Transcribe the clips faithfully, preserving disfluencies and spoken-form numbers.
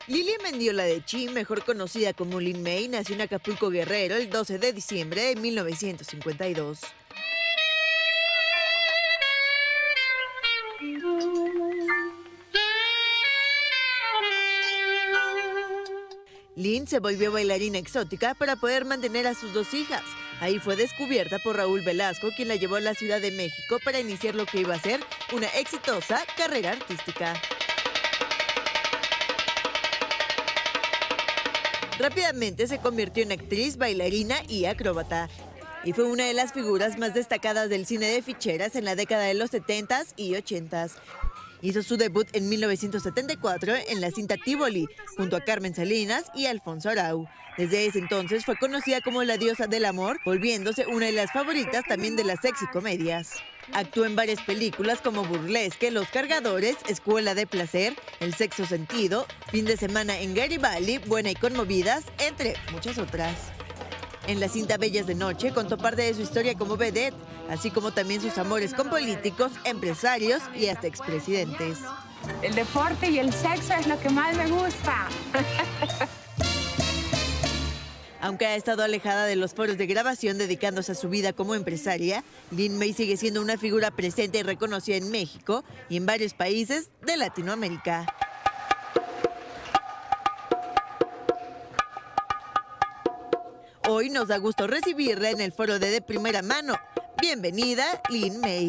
Lilia Mendiola de Chi, mejor conocida como Lin May, nació en Acapulco, Guerrero, el doce de diciembre de mil novecientos cincuenta y dos. Lin se volvió bailarina exótica para poder mantener a sus dos hijas. Ahí fue descubierta por Raúl Velasco, quien la llevó a la Ciudad de México para iniciar lo que iba a ser una exitosa carrera artística. Rápidamente se convirtió en actriz, bailarina y acróbata. Y fue una de las figuras más destacadas del cine de ficheras en la década de los setentas y ochentas. Hizo su debut en mil novecientos setenta y cuatro en la cinta Tívoli, junto a Carmen Salinas y Alfonso Arau. Desde ese entonces fue conocida como la diosa del amor, volviéndose una de las favoritas también de las sexy comedias. Actuó en varias películas como Burlesque, Los Cargadores, Escuela de Placer, El Sexto Sentido, Fin de Semana en Garibaldi, Buena y Conmovidas, entre muchas otras. En la cinta Bellas de Noche contó parte de su historia como vedette, así como también sus amores con políticos, empresarios y hasta expresidentes. El deporte y el sexo es lo que más me gusta. Aunque ha estado alejada de los foros de grabación dedicándose a su vida como empresaria, Lin May sigue siendo una figura presente y reconocida en México y en varios países de Latinoamérica. Hoy nos da gusto recibirla en el foro de De Primera Mano. Bienvenida, Lin May.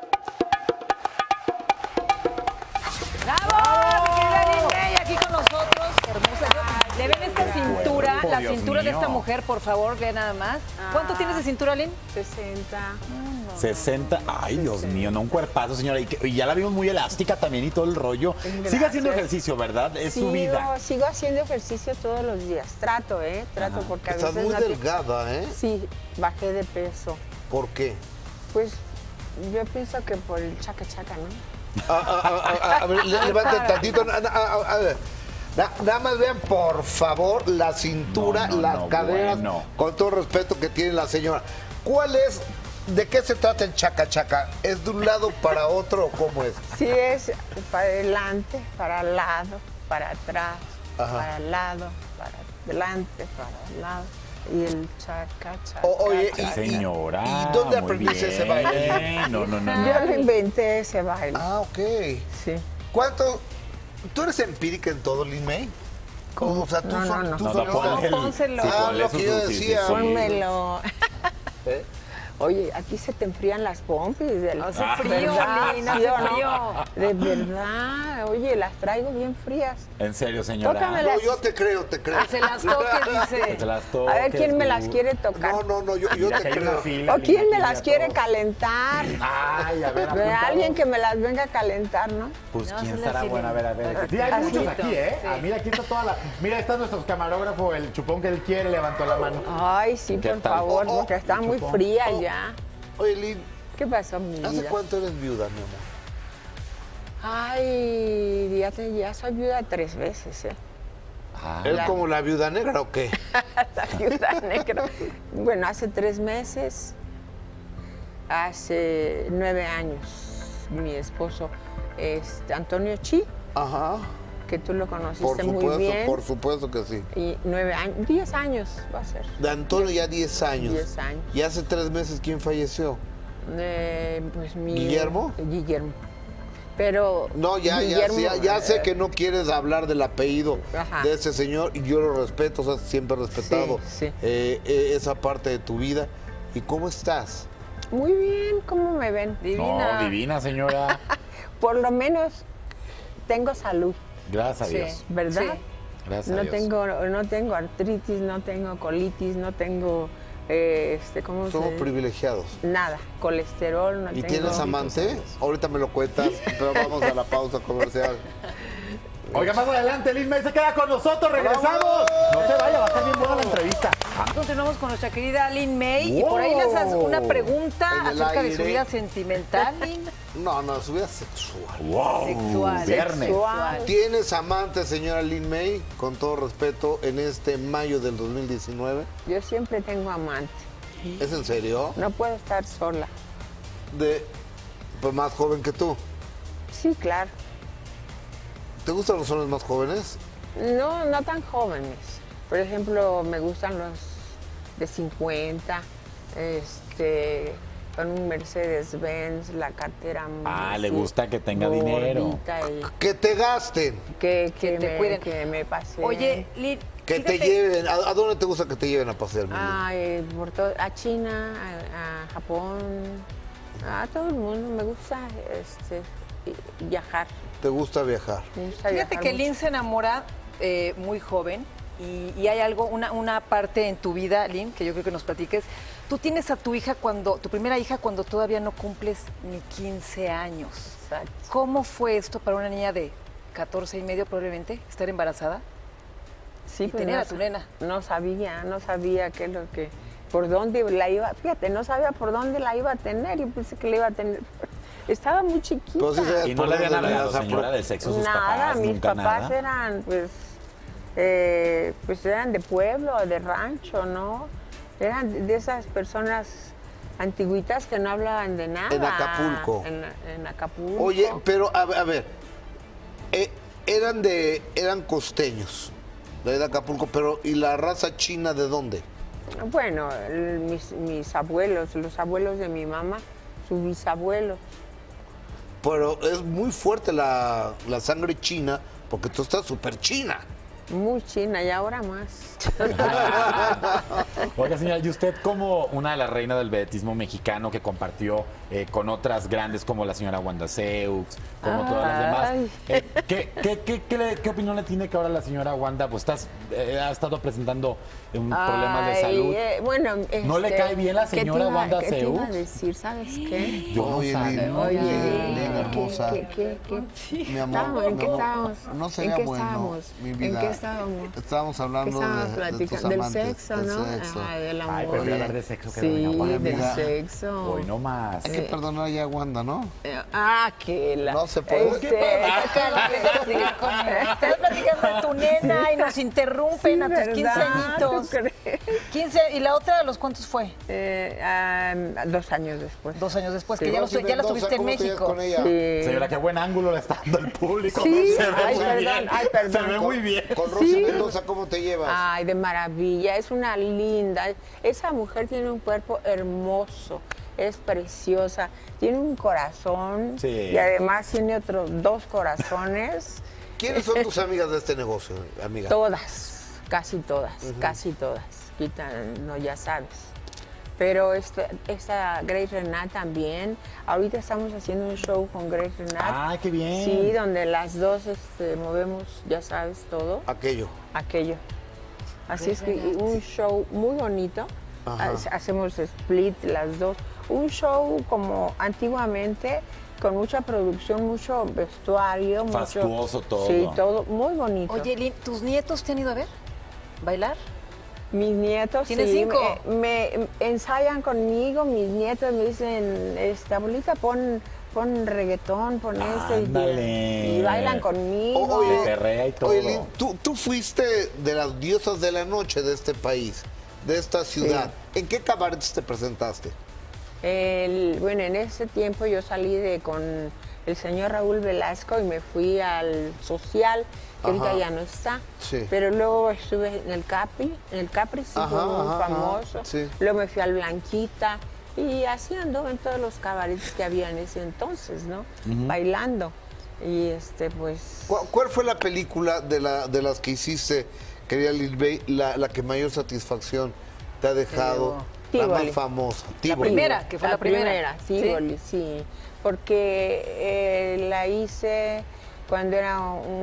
¡Bravo! Querida Lin May, aquí con nosotros. Hermosa. ¿Le ven esta cintura? La Dios cintura de mío. esta mujer, por favor, ve nada más. ¿Cuánto tienes de cintura, Lin? sesenta. sesenta. Ay, Dios mío, no un cuerpazo, señora. Y, que- y ya la vimos muy elástica también y todo el rollo. Sigue haciendo ejercicio, ¿verdad? Es su vida. Sigo, sigo haciendo ejercicio todos los días. Trato, ¿eh? Trato porque a Estás veces muy no te- delgada, ¿eh? Sí, bajé de peso. ¿Por qué? Pues yo pienso que por el chaca chaca, ¿no? A, a- a- a- a ver, le- levanten tantito. na- na- a- a- a ver. Na- nada más vean, por favor, la cintura, No, no, las no, caderas, bueno. con todo el respeto que tiene la señora. ¿Cuál es, de qué se trata el chaca chaca? ¿Es de un lado para otro o cómo es? Sí, es para adelante, para al lado, para atrás, Ajá. para al lado, para adelante, para al lado. Y el chaca chaca. O- oye, chaca. Señora. ¿Y dónde muy aprendiste ese bien. baile? No, no, no. no. Yo lo inventé ese baile. Ah, ok. Sí. ¿Cuánto? ¿Tú eres empírica en todo, Lin May? ¿Cómo? O sea, tú, No, no, sol- no. tú No, no, solita- ponle el- pónselo. sí, Ah, ponle lo su- que yo sí, sí, decía. sí. Pónmelo. ¿Eh? Oye, aquí se te enfrían las pompis. Del... Hace Ah. frío, ¿Verdad? Lin, ¿Sí hace o no? frío. De verdad. Oye, las traigo bien frías. En serio, señora. Tócamela. No, yo te creo, te creo. Que se las toques, Que dice. te las A ver toques, quién me tú. las quiere tocar. No, no, no, yo, yo Mira te que hay una creo. fila, ¿O quién Lin, me aquí las a quiere todos. calentar? Ay, a ver, De apuntado. alguien que me las venga a calentar, ¿no? Pues No, quién se estará las buena, a ver, a ver. Sí, hay Así. muchos aquí, ¿eh? Sí. Ah, mira, aquí está toda la... Mira, está nuestro camarógrafo, el chupón que él quiere, levantó la mano. Ay, sí, ¿Qué por tal? favor, Oh, oh, porque están muy chupón. frías Oh. ya. Oye, Lin, ¿Qué pasó, mi ¿hace vida? cuánto eres viuda, mi amor? Ay, ya, te, ya soy viuda tres veces, ¿eh? Ah, ¿Es como la viuda negra o qué? La viuda negra. Bueno, hace tres meses, hace nueve años, mi esposo, este, Antonio Chi, Ajá. que tú lo conociste Por muy supuesto, bien. por supuesto que sí. Y nueve años, diez años va a ser. De Antonio ya diez años. Diez años. Y hace tres meses, ¿quién falleció? Eh, pues mi, ¿Guillermo? Guillermo. Pero No, ya, ya, Guillermo, sí, ya, ya sé eh, que no quieres hablar del apellido Ajá. de ese señor y yo lo respeto, o sea, siempre he respetado Sí, sí. eh, eh, esa parte de tu vida. ¿Y cómo estás? Muy bien, ¿cómo me ven? Divina. No, divina, señora. Por lo menos tengo salud, Gracias a Sí. Dios. ¿verdad? Sí. Gracias a No Dios. tengo, no tengo artritis, no tengo colitis, no tengo, eh, este, ¿cómo Somos se? privilegiados. Nada, colesterol, no ¿Y tengo. tienes amante? Ahorita me lo cuentas, pero vamos a la pausa comercial. Oiga, más adelante, Lin May se queda con nosotros, regresamos. ¡Vámonos! No se vaya, va a estar bien buena la entrevista. Continuamos con nuestra querida Lin May. Y por ahí les hace una pregunta En el acerca de su aire. vida sentimental, Lin. No, no, su vida sexual. Wow, Sexual. viernes. Sexual. ¿Tienes amante, señora Lin May? Con todo respeto, en este mayo del dos mil diecinueve. Yo siempre tengo amante. ¿Es en serio? No puedo estar sola. De, pues más joven que tú. Sí, claro. ¿Te gustan los hombres más jóvenes? No, no tan jóvenes. Por ejemplo, me gustan los de cincuenta, este, con un Mercedes-Benz, la cartera Ah, así, le gusta que tenga dinero. gordita y Que te gasten, que, que, Que te me, cuiden. que me paseen. Oye, Lin, que te fíjate, lleven. ¿A, a dónde te gusta que te lleven a pasear, mi vida? Ay, por todo, a China, a, a Japón, a todo el mundo. Me gusta este, y- viajar. ¿Te gusta viajar? Me gusta Fíjate viajar que mucho. Lin se enamora eh, muy joven y, y hay algo, una, una parte en tu vida, Lin, que yo creo que nos platiques. Tú tienes a tu hija cuando, tu primera hija cuando todavía no cumples ni quince años. Exacto. ¿Cómo fue esto para una niña de catorce y medio probablemente, estar embarazada? Sí, y tener no, a tu nena. No sabía, no sabía qué es lo que, por dónde la iba, fíjate, no sabía por dónde la iba a tener, yo pensé que la iba a tener, estaba muy chiquita. Pues sí, Y no le habían ¿por dónde hablado, le das a señora, pro- del sexo sus Nada, papás, mis nunca papás nada. eran, pues, eh, pues eran de pueblo, de rancho, ¿no? Eran de esas personas antiguitas que no hablaban de nada. En Acapulco. En, en Acapulco. Oye, pero a, ver, a ver, eh, eran de, eran costeños, de Acapulco, pero ¿y la raza china de dónde? Bueno, el- mis, mis abuelos, los abuelos de mi mamá, sus bisabuelos. Pero es muy fuerte la, la sangre china, porque tú estás súper china. Muy china y ahora más. Oiga, señora, y usted como una de las reinas del vedetismo mexicano que compartió eh, con otras grandes como la señora Wanda Seux, como todas las demás, Ay. eh, ¿qué, qué, qué, qué le- qué opinión le tiene que ahora la señora Wanda? Pues estás, eh, ha estado presentando un problemas de Ay, salud. eh, bueno, ¿No le este, cae bien la ¿qué te señora iba- Wanda ¿qué te iba a Seux? decir? ¿Sabes qué? Yo no Oye, sabía. Lin, Oye, Lin, ¿qué- hermosa. qué- qué- qué- Mi amor, estábamos? ¿En mi qué amor, estábamos? no sería ¿En qué bueno, estábamos? mi ¿En vida. qué estábamos? Estábamos hablando ¿Qué estábamos de, de tus platicando? Del amantes, sexo, del ¿no? sexo. Ay, del amor. Ay, prefiero Oye, hablar de sexo que Sí, de doña Wanda. del amiga. sexo. Hoy no más. Hay que perdonar ya a Wanda, ¿no? Eh, Ah, que la... No se puede. Este, Estás platicando de tu nena y nos interrumpen a tus ¿verdad? quince añitos. ¿Tú crees? quince, ¿y la otra a los cuántos fue? Eh, ah, dos años después. Dos años después, Sí. que ya, lo, Rosy ya la Mendoza, tuviste en ¿cómo te llevas México. con ella? Sí. Señora, qué buen ángulo le está dando el público. Sí. Se ve Ay, muy perdón, bien. ay, perdón. Se ve muy bien. Con Rosy Mendoza, ¿cómo te llevas? Ay, de maravilla, es una linda. Esa mujer tiene un cuerpo hermoso, es preciosa, tiene un corazón Sí. y además tiene otros dos corazones. ¿Quiénes son tus amigas de este negocio, amiga? Todas, casi todas, casi todas. Quitan, no, ya sabes. Pero esta, esta Grace Renat también. Ahorita estamos haciendo un show con Grace Renat. Ah, qué bien. Sí, donde las dos este, movemos, ya sabes, todo. Aquello. Aquello. Así es que un show muy bonito. Ajá. Ha- Hacemos split las dos. Un show como antiguamente, con mucha producción, mucho vestuario. mucho- Fastuoso todo. Sí, todo muy bonito. Oye, Lin, ¿tus nietos te han ido a ver? ¿Bailar? Mis nietos ¿Tienes sí, cinco? Me, me ensayan conmigo, mis nietos me dicen, esta abuelita, pon, pon reggaetón, pon este. y- Ándale. Y, bailan conmigo. O- oye, perrea y todo. oye, Lin, tú, tú fuiste de las diosas de la noche de este país, de esta ciudad. ¿En qué cabarets te presentaste? El- bueno, en ese tiempo yo salí de con el señor Raúl Velasco y me fui al social, que ahorita Ajá. ya no está. Sí. Pero luego estuve en el Capri, en el Capri sí Ajá, fue muy ajá, ajá, famoso. sí. Luego me fui al Blanquita y así anduve en todos los cabarets que había en ese entonces, ¿no? Bailando. Y este, pues... ¿Cuál, cuál fue la película de, la, de las que hiciste, querida Lil Bey, la, la que mayor satisfacción te ha dejado? La Tívoli. más famosa. La Tívoli. primera, que fue la, primera. sí, ¿Sí? Boli, sí. Porque eh, la hice cuando era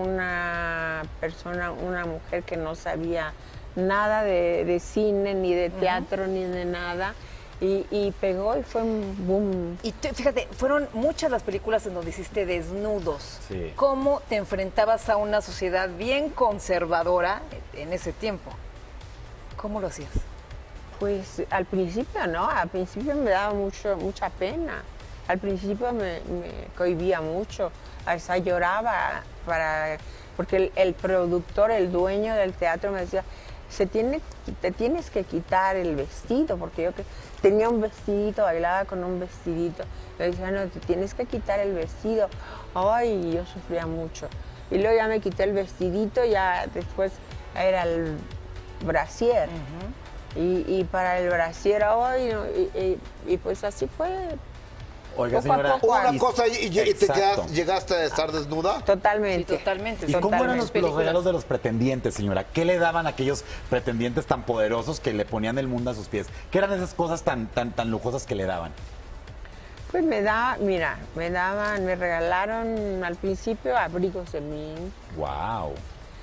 una persona, una mujer que no sabía nada de, de cine, ni de teatro, ni de nada. Y, y pegó y fue un boom. Y tú, fíjate, fueron muchas las películas en donde hiciste desnudos. Sí. ¿Cómo te enfrentabas a una sociedad bien conservadora en ese tiempo? ¿Cómo lo hacías? Pues al principio no, al principio me daba mucho, mucha pena. Al principio me, me cohibía mucho, hasta lloraba para, porque el, el productor, el dueño del teatro me decía, se tiene, te tienes que quitar el vestido, porque yo que- tenía un vestidito, bailaba con un vestidito. Me decía, no, te tienes que quitar el vestido. Ay, yo sufría mucho. y luego ya me quité el vestidito, ya después era el brasier. y, y para el brasier hoy, y, y, y pues así fue. Oiga, Poco a señora. poco. Una cosa, y, y te Exacto. quedas- llegaste a estar desnuda. Totalmente. Sí, totalmente. ¿Y cómo eran los, los Películas. regalos de los pretendientes, señora? ¿Qué le daban a aquellos pretendientes tan poderosos que le ponían el mundo a sus pies? ¿Qué eran esas cosas tan, tan, tan lujosas que le daban? Pues me da, mira, me daban, me regalaron al principio abrigos de mí, ¡Wow!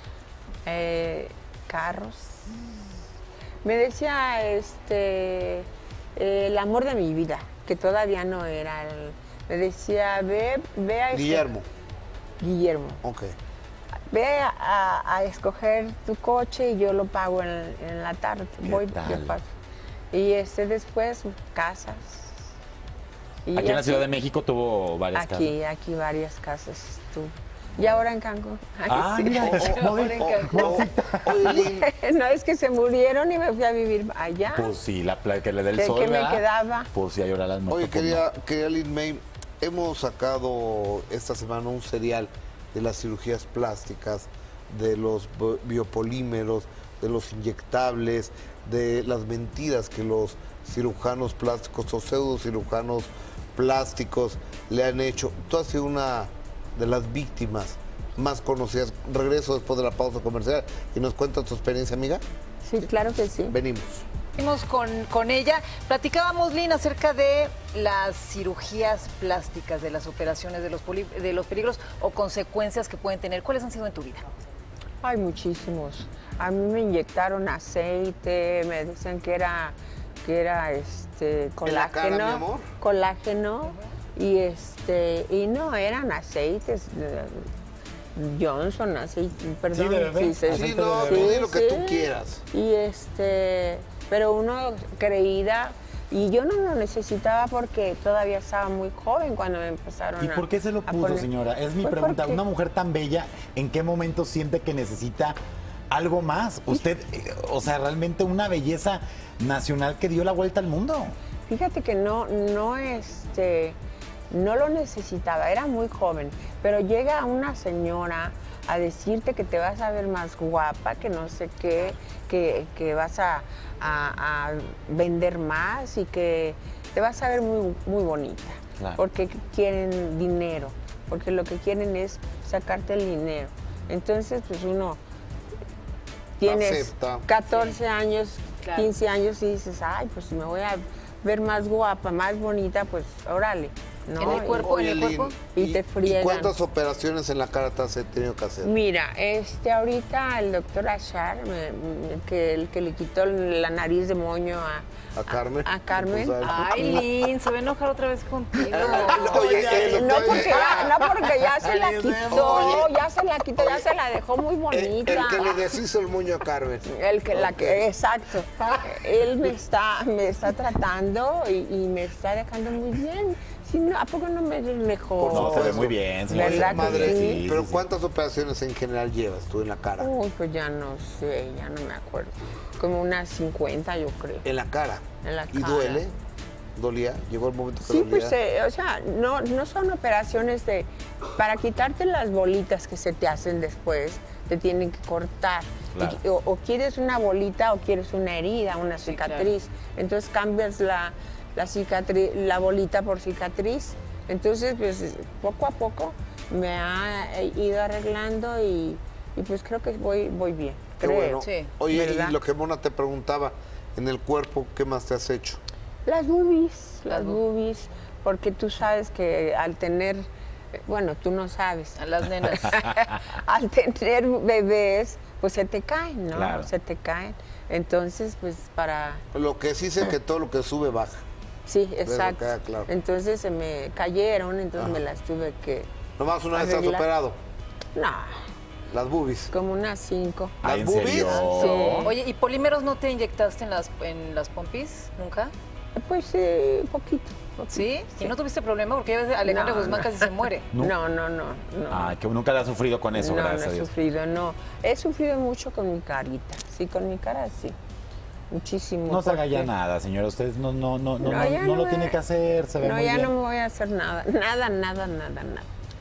eh, carros. Me decía, este, eh, el amor de mi vida, que todavía no era. El, me decía, ve, ve a... Guillermo. Guillermo. Ok. Ve a, a- a escoger tu coche y yo lo pago en, en la tarde. ¿Qué Voy, tal? yo paso. Y este después, casas. Y Aquí en la así, Ciudad de México tuvo varias Aquí, aquí varias casas tuve. Y ahora en Cancún. Ay, Ah, sí. mira, Ahora en Cancún. O- oye, Lin, No, es que se murieron y me fui a vivir allá. casas. Pues sí, la playa que le dé el ¿Qué- sol, qué me ¿verdad? quedaba? Pues sí, a llorar las Oye, quería, quería Lin May, hemos sacado esta semana un serial de las cirugías plásticas, de los bi- biopolímeros, de los inyectables, de las mentiras que los cirujanos plásticos o pseudo cirujanos plásticos le han hecho. Tú has sido una de las víctimas más conocidas. Regreso después de la pausa comercial y nos cuentas tu experiencia, amiga. Sí, claro que sí. Venimos. Seguimos con, con ella. Platicábamos, Lin, acerca de las cirugías plásticas, de las operaciones, de los, poli- de los peligros o consecuencias que pueden tener. ¿Cuáles han sido en tu vida? Hay muchísimos. A mí me inyectaron aceite, me decían que era, que era este ¿En la cara, colágeno. mi amor? Colágeno. Y este, y no, eran aceites. eh, Johnson, aceite, perdón. de bebé. sí, Sí, no, tú di lo que tú quieras. Y este, pero uno creída, y yo no lo necesitaba porque todavía estaba muy joven cuando me empezaron ¿Y a por qué se lo a puso, poner. señora? Es mi Pues pregunta. porque- Una mujer tan bella, ¿en qué momento siente que necesita algo más? Usted, eh, o sea, realmente una belleza nacional que dio la vuelta al mundo. Fíjate que no, no, este, no lo necesitaba, era muy joven, pero llega una señora a decirte que te vas a ver más guapa, que no sé qué, que, que vas a, a- a vender más y que te vas a ver muy, muy bonita, Claro. porque quieren dinero, porque lo que quieren es sacarte el dinero. Entonces, pues uno tienes Acepta. catorce años, Claro. quince años y dices, ay, pues si me voy a ver más guapa, más bonita, pues órale. ¿no? ¿En el Y- cuerpo? ¿En el Lin, cuerpo? Y te friegan. ¿cuántas operaciones en la cara te has tenido que hacer? Mira, este, ahorita el doctor Ashar, me- me- que el que le quitó la nariz de moño a, ¿A Carmen? a Carmen. Pues, Ay, Lin, se va a enojar otra vez contigo. Oye, el No doctor- porque, ya, no porque ya se la Feliz quitó, Oye. ya se la quitó, ya se la dejó muy El, bonita. el que le deshizo el moño a Carmen. El que, la Ok. que, exacto. Él me está, me está tratando y, y me está dejando muy bien. Si no, ¿a poco no me mejor? No, se ve muy bien, señora. ¿Verdad que Madre, sí? pero sí, sí. ¿cuántas operaciones en general llevas tú en la cara? Uy, pues ya no sé, ya no me acuerdo. Como unas cincuenta, yo creo. En la cara. En la ¿Y cara. duele? ¿Dolía? ¿Llegó el momento que Sí, dolía? pues, eh, o sea, no, no son operaciones de... Para quitarte las bolitas que se te hacen después, te tienen que cortar. Claro. Y- o, o quieres una bolita o quieres una herida, una Sí, cicatriz. Entonces cambias la, la, cicatriz, la bolita por cicatriz. Entonces, pues, poco a poco me ha ido arreglando y, y pues creo que voy, voy bien. Qué creo. bueno. Sí. Oye, ¿Verdad? y lo que Mona te preguntaba, en el cuerpo, ¿qué más te has hecho? Las boobies, las Las bu- boobies, porque tú sabes que al tener, bueno, tú no sabes, A las nenas. al tener bebés, pues se te caen, ¿no? Claro. Se te caen. Entonces, pues para... Lo que sí sé que todo lo que sube baja. Sí, Eso exacto. queda claro. Entonces se me cayeron, entonces me las tuve que... Nomás una vez has Arreglar. operado. No, Las boobies. como unas cinco. Ah, ¿en ¿Las boobies? serio? Sí. Oye, ¿y polímeros no te inyectaste en las, en las pompis nunca? Pues eh, poquito. poquito. ¿Sí? ¿Y no tuviste problema? Porque ya ves, Alejandra No, Guzmán no. casi se muere. No. No, no, no, no. Ah, que nunca le ha sufrido con eso, no, gracias no a he Dios. sufrido, no. He sufrido mucho con mi carita. Sí, con mi cara sí. Muchísimo. No se haga ya porque- nada, señora. Usted no, no, no, no, No, no, ya no no lo me- tiene que hacer, se ve No, muy ya bien. no me voy a hacer nada. Nada, nada, nada, nada.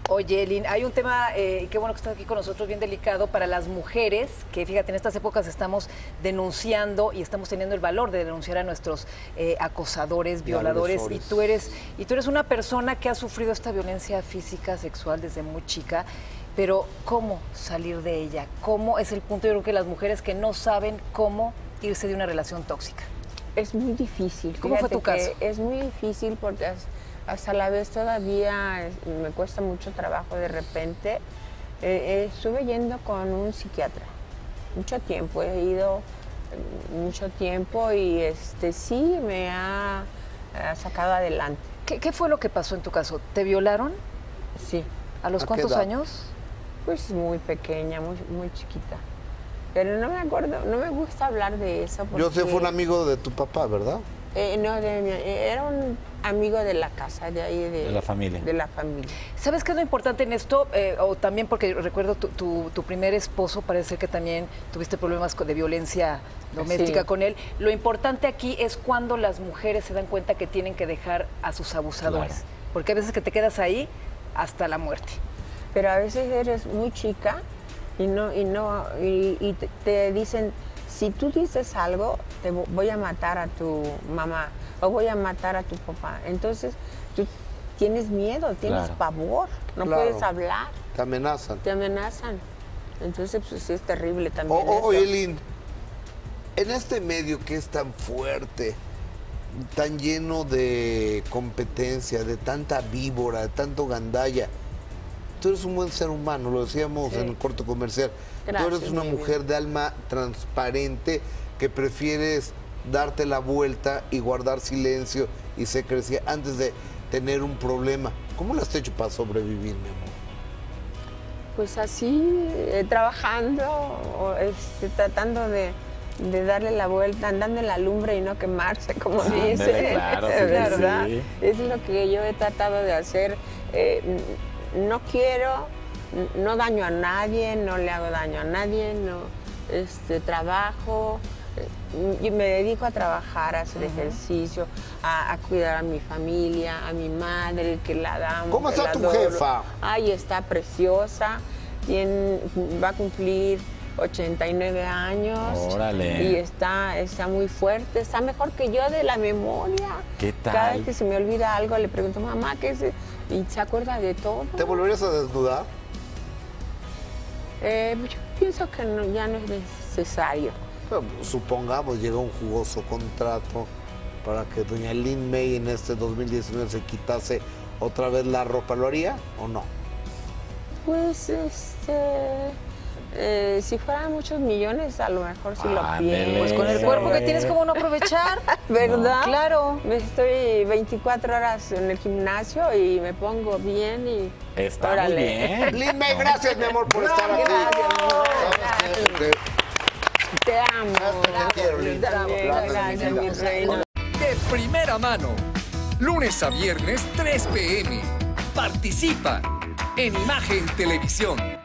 Oye, Lynn, hay un tema, eh, qué bueno que estás aquí con nosotros, bien delicado para las mujeres, que fíjate, en estas épocas estamos denunciando y estamos teniendo el valor de denunciar a nuestros eh, acosadores, violadores, y tú eres y tú eres una persona que ha sufrido esta violencia física, sexual desde muy chica, pero ¿cómo salir de ella? ¿Cómo es el punto? Yo creo que las mujeres que no saben cómo irse de una relación tóxica. Es muy difícil. ¿Cómo fue tu caso? Es muy difícil porque hasta la vez todavía me cuesta mucho trabajo de repente. Eh, eh, estuve yendo con un psiquiatra mucho tiempo, he ido mucho tiempo y este sí me ha, ha sacado adelante. ¿Qué, ¿Qué fue lo que pasó en tu caso? ¿Te violaron? Sí. ¿A los ¿A qué cuántos edad? años? Pues muy pequeña, muy, muy chiquita. Pero no me acuerdo, no me gusta hablar de eso. Porque, Yo sé, fue un amigo de tu papá, ¿verdad? Eh, no, de mi- era un amigo de la casa, de ahí. De, De la familia. De la familia. ¿Sabes qué es lo importante en esto? Eh, o también porque recuerdo tu, tu, tu primer esposo, parece que también tuviste problemas con- de violencia doméstica Sí. con él. Lo importante aquí es cuando las mujeres se dan cuenta que tienen que dejar a sus abusadores. Claro. Porque a veces que te quedas ahí hasta la muerte. Pero a veces eres muy chica y no y no y, y te, te dicen, si tú dices algo, te vo- voy a matar a tu mamá o voy a matar a tu papá. Entonces tú tienes miedo, tienes Claro. pavor, no Claro. puedes hablar, Te amenazan. te amenazan. Entonces pues sí es terrible también. O- o- eso. Oye, Lynn, en este medio que es tan fuerte, tan lleno de competencia, de tanta víbora, de tanto gandalla, tú eres un buen ser humano, lo decíamos Sí. en el corto comercial. tú Gracias, eres una mi mujer de alma transparente que prefieres darte la vuelta y guardar silencio y secrecía antes de tener un problema. ¿Cómo lo has hecho para sobrevivir, mi amor? Pues así, eh, trabajando, o, este, tratando de, de darle la vuelta, andando en la lumbre y no quemarse, como Ándale, dice. claro, sí, ¿verdad? sí. Es lo que yo he tratado de hacer. Eh, n- no quiero, n- no daño a nadie, no le hago daño a nadie, no este, trabajo. eh, y me dedico a trabajar, a hacer ejercicio, a, a cuidar a mi familia, a mi madre, que la amo. ¿Cómo que está la tu adoro. jefa? Ay, está preciosa. Tiene- va a cumplir ochenta y nueve años. Órale. Y está, está muy fuerte, está mejor que yo de la memoria. ¿Qué tal? Cada vez que se me olvida algo, le pregunto, mamá, ¿qué es? Y se acuerda de todo. ¿Te volverías a desnudar? Eh, yo pienso que no- ya no es necesario. Bueno, supongamos llega un jugoso contrato para que doña Lynn May en este dos mil diecinueve se quitase otra vez la ropa, ¿lo haría o no? Pues, este... eh, si fueran muchos millones, a lo mejor sí lo Ándele. pienso. Pues con el cuerpo que tienes, ¿cómo no aprovechar? ¿Verdad? Claro. Me estoy veinticuatro horas en el gimnasio y me pongo bien y... Está órale. muy bien. Lynn May, gracias, mi amor, por estar aquí. Gracias, mi amor. ¿Sabes qué? Te amo. Gracias, te quiero, Lynn. También, Gracias, gracias, mi mi vida. reina. De primera mano, lunes a viernes tres p m Participa en Imagen Televisión.